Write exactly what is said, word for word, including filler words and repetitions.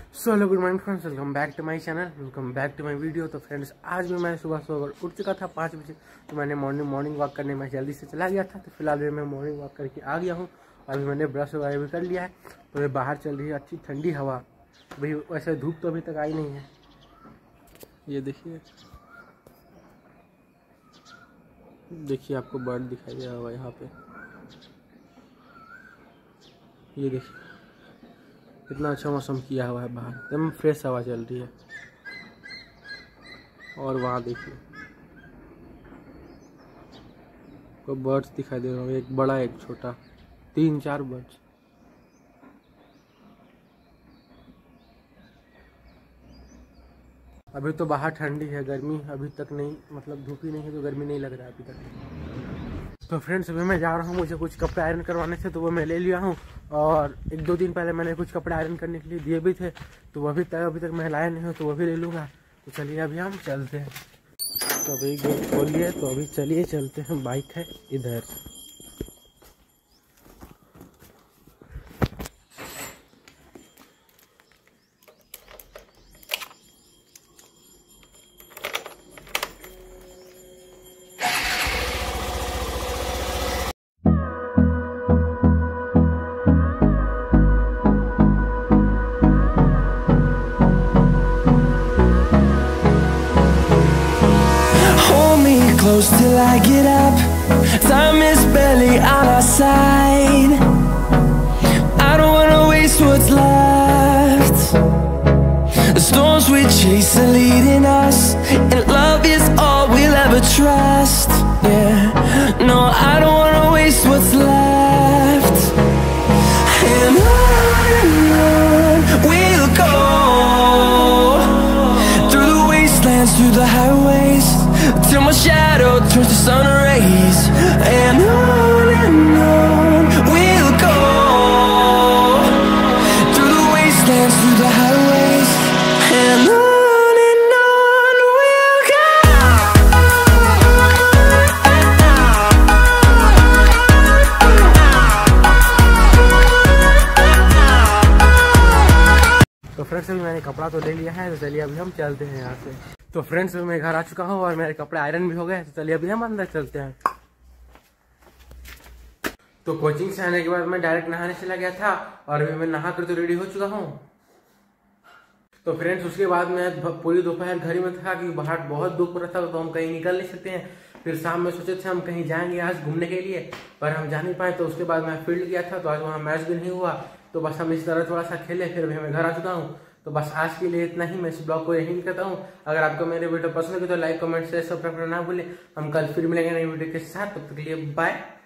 So hello good morning friends, welcome back to my channel, welcome back to my video. तो friends आज भी मैं सुबह सुबह उठ चुका था पाँच बजे। तो मैंने मॉर्निंग मॉर्निंग वॉक करने में जल्दी से चला गया था। तो फिलहाल भी मैं मॉर्निंग वॉक करके आ गया हूँ। अभी मैंने ब्रश वगैरह भी कर लिया है। तो मैं बाहर चल रही है अच्छी ठंडी हवा। भाई वैसे धूप तो अभी तक आई नहीं है। ये देखिए देखिए आपको बर्ड दिखाई दे रहा होगा यहाँ पे। ये देखिए कितना अच्छा मौसम किया हुआ है, बाहर एकदम फ्रेश हवा चल रही है। और वहाँ देखिए को बर्ड्स दिखाई दे रहा है, एक बड़ा एक छोटा, तीन चार बर्ड्स। अभी तो बाहर ठंडी है, गर्मी अभी तक नहीं, मतलब धूप ही नहीं है तो गर्मी नहीं लग रहा है अभी तक। तो फ्रेंड्स अभी मैं जा रहा हूँ, मुझे कुछ कपड़े आयरन करवाने थे तो वो मैं ले लिया हूँ। और एक दो दिन पहले मैंने कुछ कपड़े आयरन करने के लिए दिए भी थे, तो वो अभी तक अभी तक मैं लाया नहीं हूँ, तो वो भी ले लूँगा। तो चलिए अभी हम चलते हैं। तो अभी गेट खोल लिए, तो अभी चलिए चलते हैं। बाइक है इधर। Close till I get up. Time is barely on our side. I don't wanna waste what's left. The storms we chase are leading us, and love is all we'll ever trust. Yeah, no, I don't wanna waste what's left. And on and on we'll go, through the wastelands, through the highways, till my shadow turns to sun rays. And on and on we'll go, through the wastelands, through the highways. And on and on we'll go. तो friends अभी मैंने कपड़ा तो ले लिया है, तो चलिए अभी हम चलते हैं यहाँ से। तो फ्रेंड्स मैं घर आ चुका हूँ और मेरे कपड़े आयरन भी हो गए। तो चलिए अभी हम अंदर चलते हैं। तो कोचिंग से आने के बाद मैं डायरेक्ट नहाने चला गया था, और अभी मैं नहा कर तो रेडी हो चुका हूँ। तो फ्रेंड्स उसके बाद मैं पूरी दोपहर घर ही में था, कि बाहर बहुत धूप हो रहा था, तो हम कहीं निकल नहीं सकते हैं। फिर शाम में सोचे थे हम कहीं जाएंगे आज घूमने के लिए, पर हम जा नहीं पाए। तो उसके बाद मैं फील्ड गया था, तो आज वहाँ मैच भी नहीं हुआ। तो बस हम इस तरह थोड़ा सा खेले, फिर अभी मैं घर आ चुका हूँ। तो बस आज के लिए इतना ही। मैं इस ब्लॉग को यहीं करता हूँ। अगर आपको मेरे वीडियो पसंद लगे तो लाइक कमेंट शेयर सब्सक्राइब करना ना भूलें। हम कल फिर मिलेंगे नई वीडियो के साथ, तब तक के लिए बाय।